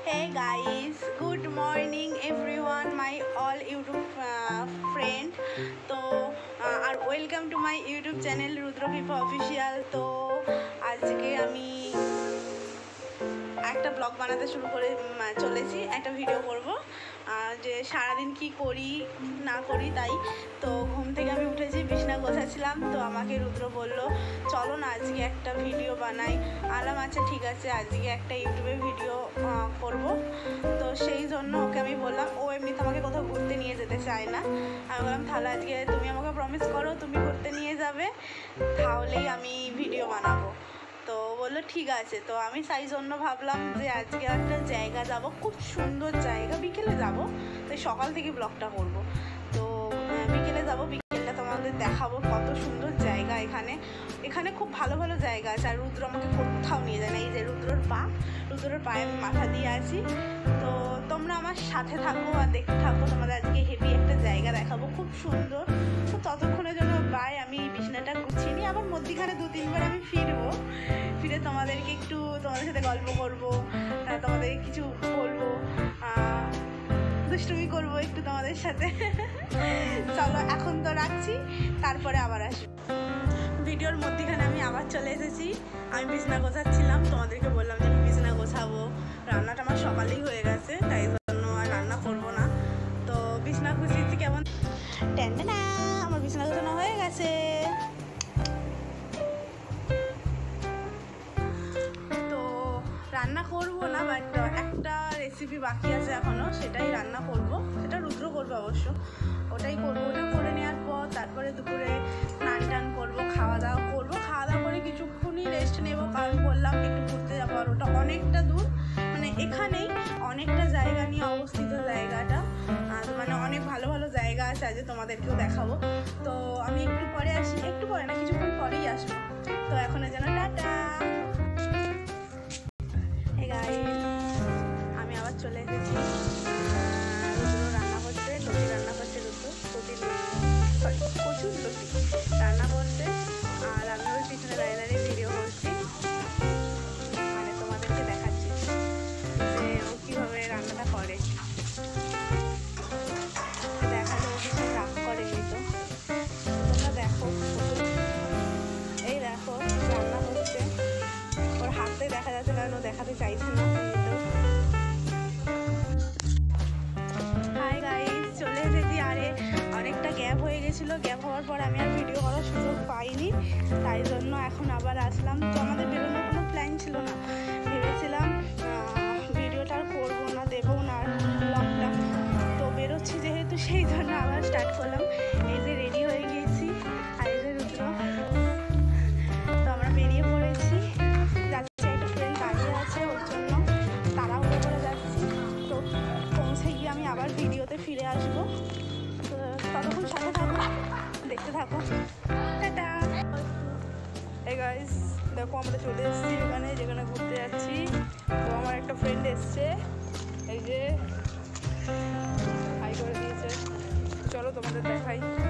Hey guys, good morning everyone, my all YouTube friend. তো আর welcome to my YouTube channel Rudrakripa official. তো আজকে আমি একটা ব্লগ বানাতে শুরু করে চলেছি, একটা ভিডিও করব যে সারাদিন কি করি না করি তাই। তো ঘুম থেকে আমি উঠেছি, বিছনা গোছাচ্ছিলাম, তো আমাকে রুদ্র বলল চলো না আজকে একটা ভিডিও বানাই। আলাম আচ্ছা ঠিক আছে, আজকে একটা ইউটিউবে ভিডিও করব। তো সেই জন্য ওকে আমি বললাম, ও এমনিতে আমাকে কোথাও ঘুরতে নিয়ে যেতে চায় না। আমি বললাম তাহলে আজকে তুমি আমাকে প্রমিস করো তুমি ঘুরতে নিয়ে যাবে, তাহলেই আমি ভিডিও বানাবো। তো বললো ঠিক আছে। তো আমি সেই জন্য ভাবলাম যে আজকে একটা জায়গা যাব, খুব সুন্দর জায়গা, বিকেলে যাব, তাই সকাল থেকে ব্লগটা করব। তো বিকেলে যাব, বিকেলটা তোমাদের দেখাবো কত সুন্দর জায়গা। এখানে খুব ভালো ভালো জায়গা আছে, আর রুদ্র আমাকে কোথাও নিয়ে যায় না। এই যে রুদ্রর পায়ে আমি মাথা দিয়ে আছি। তো তোমরা আমার সাথে থাকো আর দেখতে থাকো, তোমাদের আজকে হেভি একটা জায়গা দেখাবো, খুব সুন্দর। তো ততক্ষণের জন্য আমি বিছনাটা গুছিয়ে নিই, আবার মধ্যিখানে 2-3 বার আমি ফিরে তোমাদেরকে একটু তোমাদের সাথে গল্প করবো, তোমাদেরকে কিছু বলবো, দুষ্টুমি করবো একটু তোমাদের সাথে। চলো এখন তো রাখছি, তারপরে আবার আসবো। ভিডিওর মধ্যিখানে আমি আবার চলে এসেছি। আমি বিছনা গোছাচ্ছিলাম, তোমাদেরকে বললাম যে আমি বিছনা গোছাবো। রান্নাটা আমার সকালেই হয়ে গেছে, তাই জন্য আর রান্না করবো না। তো বিছনা গুছিয়েছি কেমন, না আমার বিছনা গোছানো হয়ে গেছে। তো রান্না করবো না, বাট একটা রেসিপি বাকি আছে এখনও, সেটাই রান্না করব। সেটা রুদ্র করবে অবশ্য, ওটাই করবো। ওটা করে নেওয়ার পর তারপরে দুপুরে স্নান টান করবো, খাওয়া দাওয়া করবো। খাওয়া দাওয়া করে কিছুক্ষণই রেস্ট নেবো, কারণ বললাম একটু ঘুরতে যাবো। আর ওটা অনেকটা দূর, মানে এখানেই অনেকটা জায়গা নিয়ে অবস্থিত জায়গাটা, মানে অনেক ভালো ভালো জায়গা আছে, আজ তোমাদেরকেও দেখাবো। তো আমি একটু পরে আসি, একটু পরে না কিছুক্ষণ পরেই আসবো। তো এখনের জন্য টাটা। আমি আবার চলে এসেছি। রুদ্র রান্না করছে, লতি রান্না করছে, প্রচুর লতি রান্না করছে, আর আমি ওর পিছনে দাঁড়িয়ে ভিডিও করছি, মানে তোমাদেরকে দেখাচ্ছি যে ও কীভাবে রান্নাটা করে। দেখালে ও কিছু রাগ করেনি, তো তোমরা দেখো। এই দেখো রান্না হচ্ছে, ওর হাতে দেখা যাচ্ছে, কারণ ও দেখাতে চাইছে না। হাই গাইস, চলে এসেছি। আরে অনেকটা গ্যাপ হয়ে গেছিলো, গ্যাপ হওয়ার পর আমি আর ভিডিও করার সুযোগ পাইনি, তাই জন্য এখন আবার আসলাম। তো আমাদের বেরোনোর কোনো প্ল্যান ছিল না, ভেবেছিলাম ভিডিওটা আর করবো না, দেবো না আর ব্লগটা। তো বেরোচ্ছি যেহেতু, সেই জন্য আবার স্টার্ট করলাম। এই যে রেডি হয়ে গিয়েছি, আর এই যে রুদ্র। তো আমরা বেরিয়ে পড়েছি, যাচ্ছি। একটা ফ্রেন্ড দাঁড়িয়ে আছে, ওর জন্য তাড়াহুড়ো করে যাচ্ছি। তো পৌঁছে গিয়ে আমি আবার ভিডিওতে ফিরে আসবো। তো ততক্ষণ সাথে থাকো, দেখতে থাকো, টাটা। এই গাইস দেখো, আমরা চলে এসেছি যেখানে ঘুরতে যাচ্ছি। তো আমার একটা ফ্রেন্ড এসছে, এই যে হাই করে দিয়েছে। চলো তোমাদের দেখাই।